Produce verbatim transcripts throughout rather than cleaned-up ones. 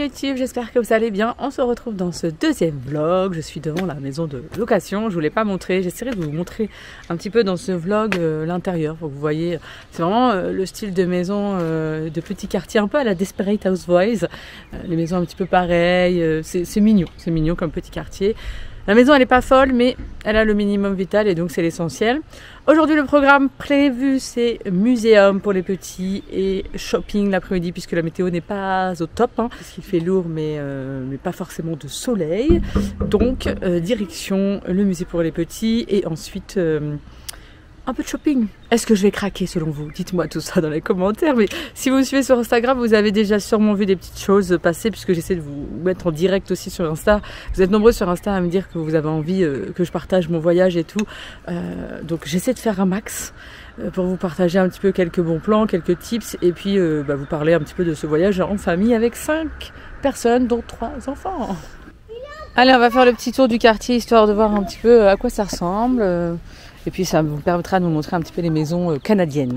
YouTube, j'espère que vous allez bien. On se retrouve dans ce deuxième vlog. Je suis devant la maison de location. Je voulais pas montrer, j'essaierai de vous montrer un petit peu dans ce vlog euh, l'intérieur pour que vous voyez. C'est vraiment euh, le style de maison euh, de petit quartier, un peu à la Desperate Housewives. Euh, les maisons un petit peu pareilles, euh, c'est mignon, c'est mignon comme petit quartier. La maison elle n'est pas folle mais elle a le minimum vital et donc c'est l'essentiel. Aujourd'hui le programme prévu c'est muséum pour les petits et shopping l'après-midi puisque la météo n'est pas au top hein, parce qu'il fait lourd mais, euh, mais pas forcément de soleil. Donc euh, direction le musée pour les petits et ensuite euh, un peu de shopping. Est-ce que je vais craquer selon vous? Dites-moi tout ça dans les commentaires. Mais si vous me suivez sur Instagram, vous avez déjà sûrement vu des petites choses passer puisque j'essaie de vous mettre en direct aussi sur Insta. Vous êtes nombreux sur Insta à me dire que vous avez envie euh, que je partage mon voyage et tout. Euh, donc j'essaie de faire un max euh, pour vous partager un petit peu quelques bons plans, quelques tips et puis euh, bah, vous parler un petit peu de ce voyage en famille avec cinq personnes dont trois enfants. Allez, on va faire le petit tour du quartier histoire de voir un petit peu à quoi ça ressemble. Euh, Et puis ça vous permettra de nous montrer un petit peu les maisons canadiennes.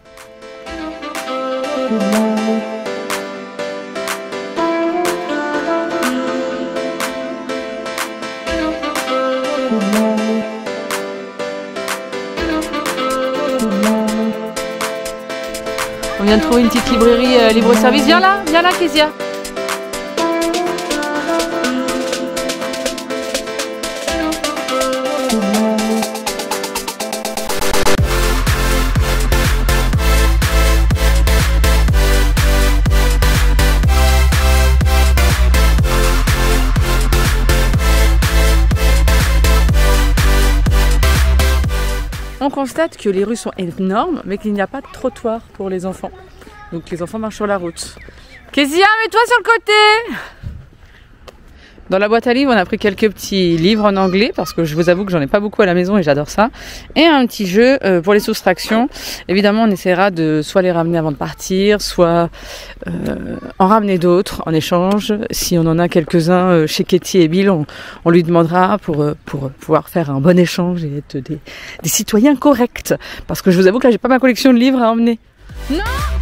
On vient de trouver une petite librairie euh, libre-service. Viens là, viens là Kezia. On constate que les rues sont énormes, mais qu'il n'y a pas de trottoir pour les enfants. Donc les enfants marchent sur la route. Kezia, mets-toi sur le côté! Dans la boîte à livres, on a pris quelques petits livres en anglais, parce que je vous avoue que j'en ai pas beaucoup à la maison et j'adore ça. Et un petit jeu euh, pour les soustractions. Évidemment, on essaiera de soit les ramener avant de partir, soit euh, en ramener d'autres en échange. Si on en a quelques-uns euh, chez Katie et Bill, on, on lui demandera pour, euh, pour pouvoir faire un bon échange et être des, des citoyens corrects. Parce que je vous avoue que là, j'ai pas ma collection de livres à emmener. Non!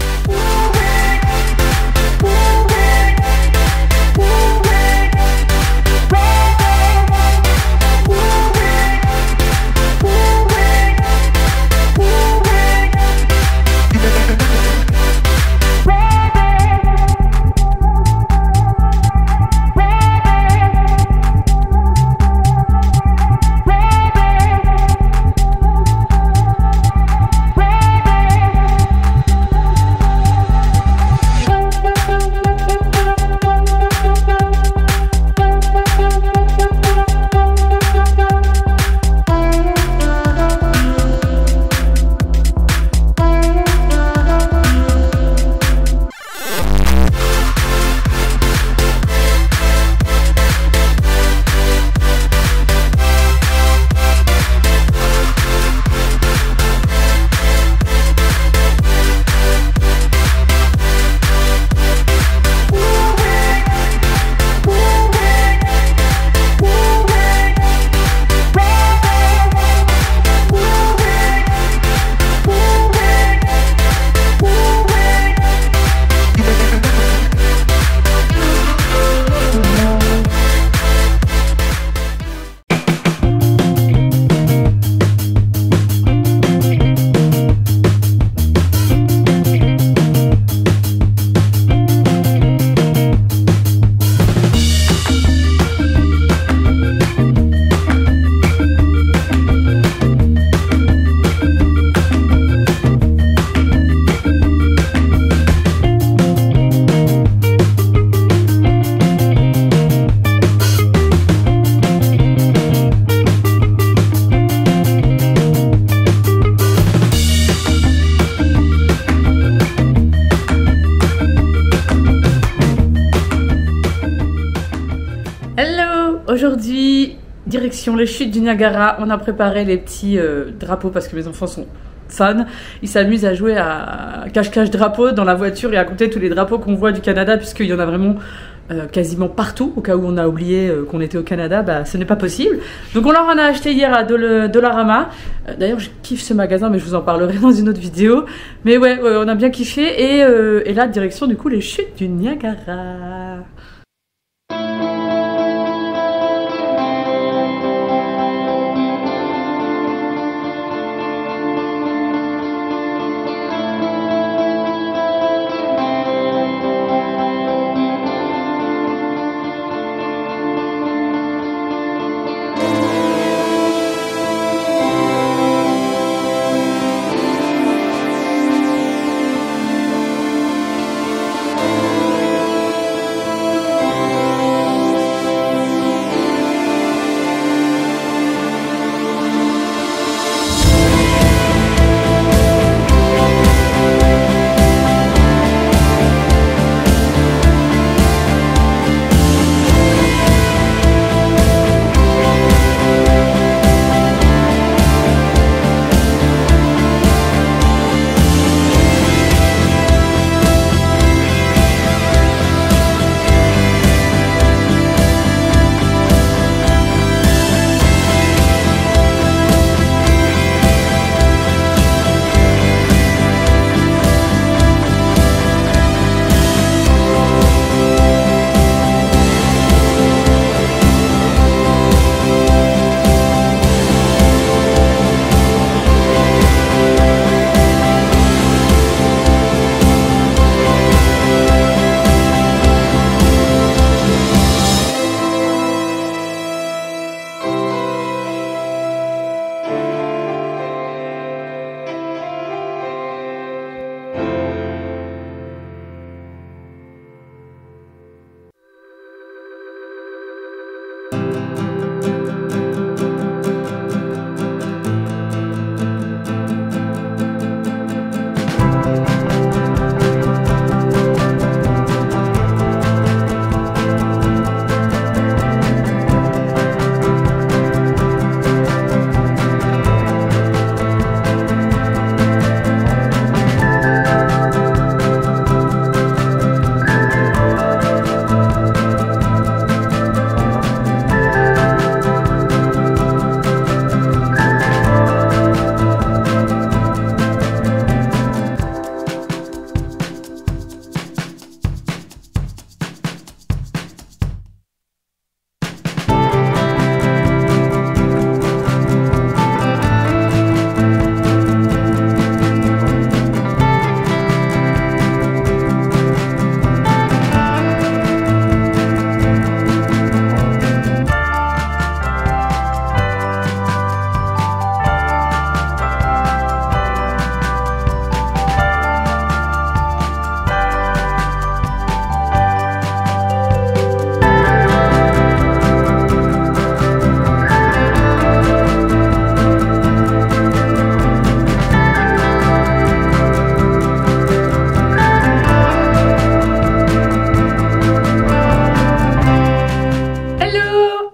Aujourd'hui, direction les chutes du Niagara. On a préparé les petits euh, drapeaux parce que mes enfants sont fans. Ils s'amusent à jouer à cache-cache drapeau dans la voiture et à compter tous les drapeaux qu'on voit du Canada puisqu'il y en a vraiment euh, quasiment partout. Au cas où on a oublié euh, qu'on était au Canada, bah, ce n'est pas possible. Donc on leur en a acheté hier à Dol Dollarama. Euh, D'ailleurs je kiffe ce magasin mais je vous en parlerai dans une autre vidéo. Mais ouais, ouais on a bien kiffé et, euh, et là direction du coup les chutes du Niagara.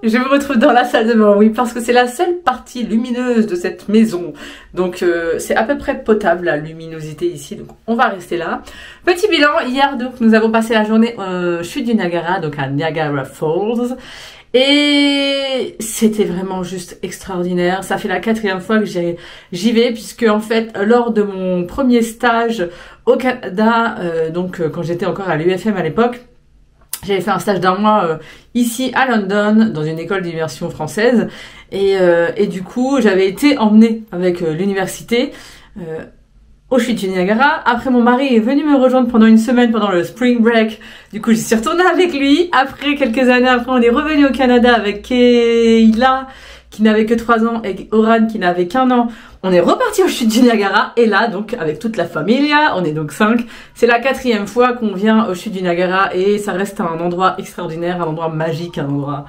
je me retrouve dans la salle de bain, oui, parce que c'est la seule partie lumineuse de cette maison. Donc euh, c'est à peu près potable la luminosité ici, donc on va rester là. Petit bilan, hier donc nous avons passé la journée euh, chute du Niagara, donc à Niagara Falls. Et c'était vraiment juste extraordinaire. Ça fait la quatrième fois que j'y vais, puisque en fait lors de mon premier stage au Canada, euh, donc euh, quand j'étais encore à l'U F M à l'époque, j'avais fait un stage d'un mois euh, ici à London, dans une école d'immersion française. Et, euh, et du coup, j'avais été emmenée avec euh, l'université euh, au chute du Niagara. Après, mon mari est venu me rejoindre pendant une semaine pendant le spring break. Du coup, j'y suis retournée avec lui. Après, quelques années après, on est revenu au Canada avec Kayla, qui n'avait que trois ans, et Oran, qui n'avait qu'un an. On est reparti au chute du Niagara, et là, donc, avec toute la famille, on est donc cinq. C'est la quatrième fois qu'on vient au chute du Niagara, et ça reste un endroit extraordinaire, un endroit magique, un endroit...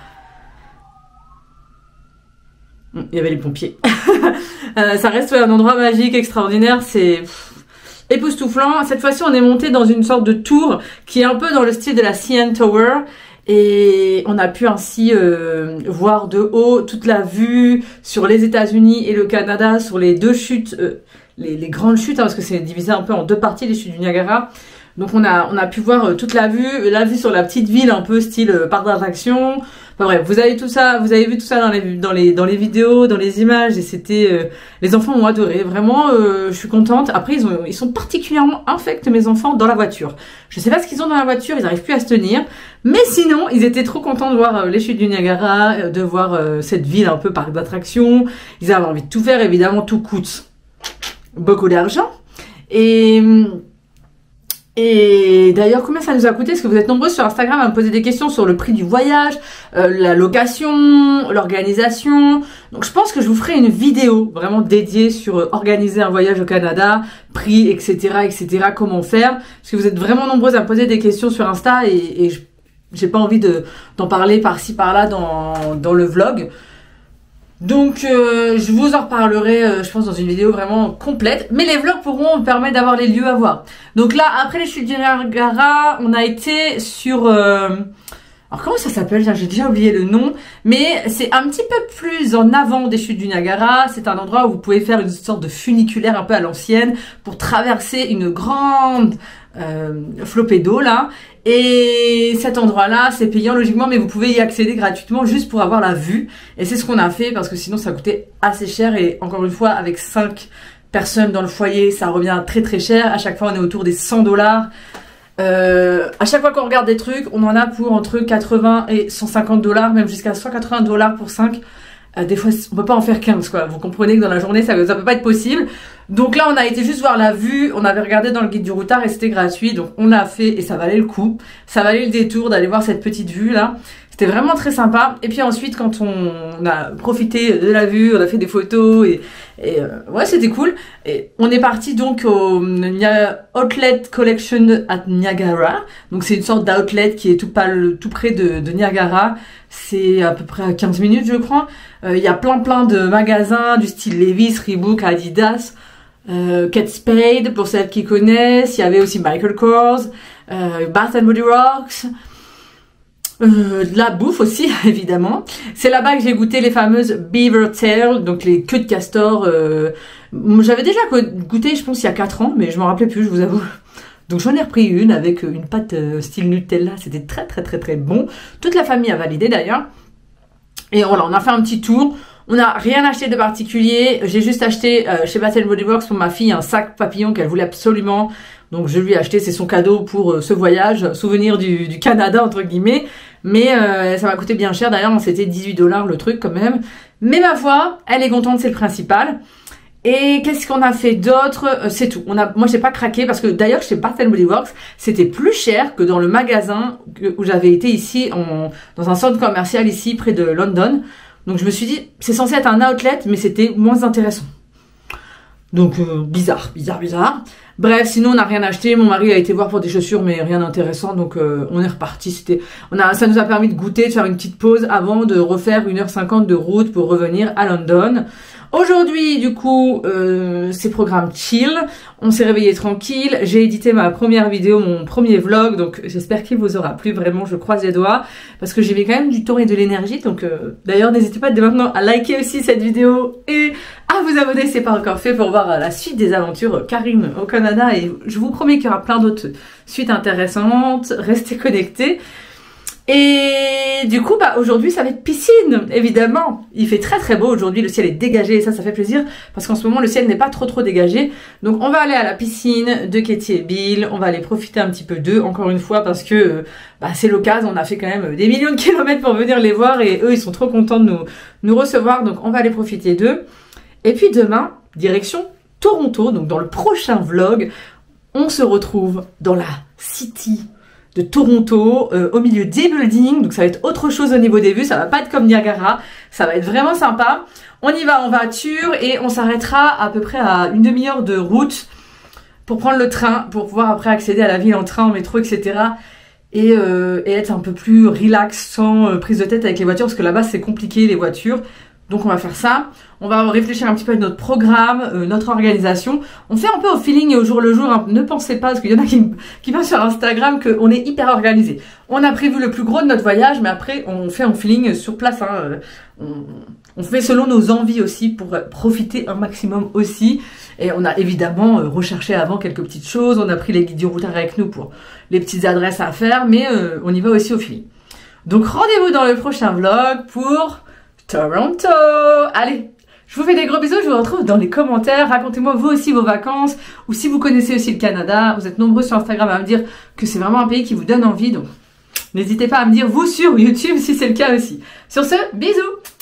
Il y avait les pompiers. euh, ça reste ouais, un endroit magique, extraordinaire, c'est époustouflant. Cette fois-ci, on est monté dans une sorte de tour qui est un peu dans le style de la C N Tower. Et on a pu ainsi euh, voir de haut toute la vue sur les États-Unis et le Canada, sur les deux chutes, euh, les, les grandes chutes, hein, parce que c'est divisé un peu en deux parties, les chutes du Niagara. Donc on a on a pu voir euh, toute la vue, la vue sur la petite ville, un peu style euh, parc d'attraction. Enfin bref, vous avez tout ça, vous avez vu tout ça dans les dans les dans les vidéos, dans les images, et c'était euh, les enfants ont adoré. Vraiment, euh, je suis contente. Après ils ont ils sont particulièrement infects mes enfants dans la voiture. Je sais pas ce qu'ils ont dans la voiture, ils n'arrivent plus à se tenir. Mais sinon, ils étaient trop contents de voir euh, les chutes du Niagara, euh, de voir euh, cette ville un peu parc d'attraction. Ils avaient envie de tout faire. Évidemment, tout coûte beaucoup d'argent. Et Et d'ailleurs, combien ça nous a coûté? Parce que vous êtes nombreux sur Instagram à me poser des questions sur le prix du voyage, euh, la location, l'organisation. Donc je pense que je vous ferai une vidéo vraiment dédiée sur euh, organiser un voyage au Canada, prix, et cetera, et cetera, comment faire. Parce que vous êtes vraiment nombreuses à me poser des questions sur Insta et, et j'ai pas envie de d'en parler par-ci par-là dans, dans le vlog. Donc euh, je vous en reparlerai euh, je pense dans une vidéo vraiment complète, mais les vlogs pourront me permettre d'avoir les lieux à voir. Donc là après les chutes du Niagara, on a été sur euh... alors comment ça s'appelle, j'ai déjà oublié le nom, mais c'est un petit peu plus en avant des chutes du Niagara. C'est un endroit où vous pouvez faire une sorte de funiculaire un peu à l'ancienne pour traverser une grande euh, flopée d'eau là. Et cet endroit-là, c'est payant logiquement, mais vous pouvez y accéder gratuitement juste pour avoir la vue. Et c'est ce qu'on a fait parce que sinon ça coûtait assez cher. Et encore une fois, avec cinq personnes dans le foyer, ça revient très très cher. À chaque fois, on est autour des cent dollars. Euh, à chaque fois qu'on regarde des trucs, on en a pour entre quatre-vingts et cent cinquante dollars, même jusqu'à cent quatre-vingts dollars pour cinq. Euh, des fois, on peut pas en faire quinze, quoi. Vous comprenez que dans la journée, ça, ça peut pas être possible. Donc là, on a été juste voir la vue. On avait regardé dans le guide du routard et c'était gratuit. Donc on l'a fait et ça valait le coup. Ça valait le détour d'aller voir cette petite vue là. C'était vraiment très sympa. Et puis ensuite, quand on a profité de la vue, on a fait des photos et, et euh, ouais, c'était cool. Et on est parti donc au Outlet Collection at Niagara. Donc c'est une sorte d'outlet qui est tout, pas, tout près de, de Niagara. C'est à peu près à quinze minutes, je crois. Il euh, y a plein plein de magasins du style Levi's, Reebok, Adidas, euh, Kate Spade pour celles qui connaissent. Il y avait aussi Michael Kors, euh, Bath and Body Works. Euh, de la bouffe aussi, évidemment. C'est là-bas que j'ai goûté les fameuses Beaver Tail, donc les queues de castor. Euh, J'avais déjà goûté, je pense, il y a quatre ans, mais je m'en rappelais plus, je vous avoue. Donc j'en ai repris une avec une pâte euh, style Nutella. C'était très très très très bon. Toute la famille a validé d'ailleurs. Et voilà, on a fait un petit tour. On n'a rien acheté de particulier. J'ai juste acheté euh, chez Bath and Body Works pour ma fille un sac papillon qu'elle voulait absolument. Donc je lui ai acheté, c'est son cadeau pour euh, ce voyage, souvenir du, du Canada entre guillemets. Mais euh, ça m'a coûté bien cher. D'ailleurs, c'était dix-huit dollars le truc quand même. Mais ma foi, elle est contente, c'est le principal. Et qu'est-ce qu'on a fait d'autre? euh, C'est tout. On a, moi, j'ai pas craqué parce que d'ailleurs, chez Bath and Body Works, c'était plus cher que dans le magasin où j'avais été ici, en, dans un centre commercial ici près de London. Donc je me suis dit, c'est censé être un outlet, mais c'était moins intéressant. Donc euh, bizarre, bizarre, bizarre. Bref, sinon on n'a rien acheté. Mon mari a été voir pour des chaussures, mais rien d'intéressant. Donc euh, on est reparti. C'était, on a, ça nous a permis de goûter, de faire une petite pause avant de refaire une heure cinquante de route pour revenir à London. Aujourd'hui, du coup, euh, c'est programme chill. On s'est réveillé tranquille. J'ai édité ma première vidéo, mon premier vlog. Donc, j'espère qu'il vous aura plu. Vraiment, je croise les doigts. Parce que j'ai mis quand même du temps et de l'énergie. Donc, euh, d'ailleurs, n'hésitez pas dès maintenant à liker aussi cette vidéo. Et à vous abonner si ce n'est pas encore fait pour voir la suite des aventures Karim au Canada. Et je vous promets qu'il y aura plein d'autres suites intéressantes. Restez connectés. Et du coup, bah aujourd'hui, ça va être piscine, évidemment. Il fait très très beau aujourd'hui, le ciel est dégagé et ça, ça fait plaisir parce qu'en ce moment, le ciel n'est pas trop trop dégagé. Donc, on va aller à la piscine de Katie et Bill. On va aller profiter un petit peu d'eux, encore une fois, parce que bah, c'est l'occasion. On a fait quand même des millions de kilomètres pour venir les voir et eux, ils sont trop contents de nous, nous recevoir. Donc, on va aller profiter d'eux. Et puis demain, direction Toronto. Donc, dans le prochain vlog, on se retrouve dans la City de Toronto, euh, au milieu des buildings, donc ça va être autre chose au niveau des vues, ça va pas être comme Niagara, ça va être vraiment sympa. On y va en voiture et on s'arrêtera à peu près à une demi-heure de route pour prendre le train, pour pouvoir après accéder à la ville en train, en métro, et cetera. Et, euh, et être un peu plus relax, sans euh, prise de tête avec les voitures, parce que là-bas c'est compliqué les voitures. Donc on va faire ça, on va réfléchir un petit peu à notre programme, euh, notre organisation. On fait un peu au feeling et au jour le jour, hein. Ne pensez pas, parce qu'il y en a qui, qui passent sur Instagram, qu'on est hyper organisé. On a prévu le plus gros de notre voyage, mais après on fait en feeling sur place. Hein. On, on fait selon nos envies aussi, pour profiter un maximum aussi. Et on a évidemment euh, recherché avant quelques petites choses, on a pris les guides du routard avec nous pour les petites adresses à faire, mais euh, on y va aussi au feeling. Donc rendez-vous dans le prochain vlog pour Toronto. Allez, je vous fais des gros bisous, je vous retrouve dans les commentaires. Racontez-moi vous aussi vos vacances, ou si vous connaissez aussi le Canada. Vous êtes nombreux sur Instagram à me dire que c'est vraiment un pays qui vous donne envie, donc n'hésitez pas à me dire vous sur YouTube si c'est le cas aussi. Sur ce, bisous.